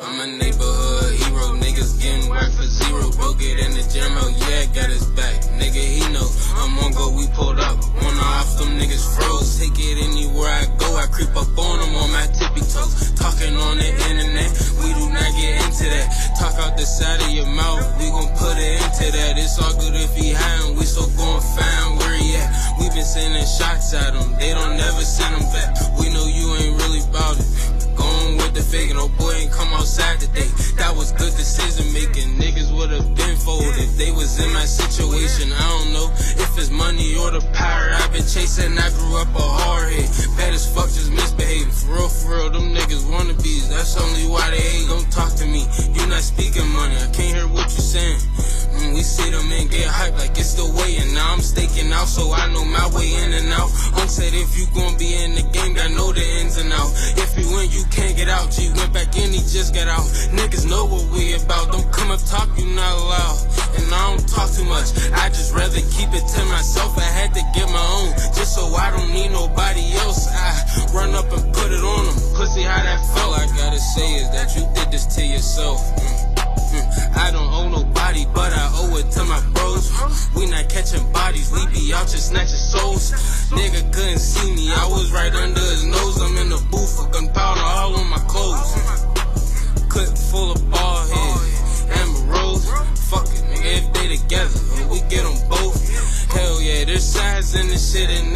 I'm a neighborhood hero, niggas getting work for zero. Bro get in the gym, oh yeah, got his back. Nigga, he know I'm on go, we pulled up. On or off, them niggas froze. Take it anywhere I go, I creep up on them on my tippy toes. Talking on the internet, we do not get into that. Talk out the side of your mouth, we gon' put it into that. It's all good if he high and we so gon' find where he at. We been sending shots at him, they don't never send them back. We know you ain't really bout it. Going with the fake, no boy ain't come outside today. That was good decision making. Niggas would've been folded if they was in my situation. I don't know if it's money or the power I've been chasing. I grew up a hard head, bad as fuck, just misbehaving. For real, them niggas wannabes. That's only why they hate. Don't talk to me, you not speaking money. I can't hear what you saying. We see them and get hyped like it's the way, and now I'm staking out, so I know my way in and out. Unc said if you gon' be in the game, I know the ins and out. If you win, you can't get out. G went back in, he just got out. Niggas know what we about. Don't come up talk, you not allowed. And I don't talk too much, I just rather keep it to myself. I had to get my own, just so I don't need nobody else. I run up and put it on them. Pussy, how that felt. All I gotta say is that you did this to yourself. I don't owe nobody, but I owe it to my bros. We not catching bodies, we be out just snatching souls. Nigga couldn't see me, I was right under his nose. I'm in the booth for gunpowder all on my clothes. Clip full of ball heads, Amber Rose. Fuck it, nigga, if they together, we get them both. Hell yeah, there's sides in this shit and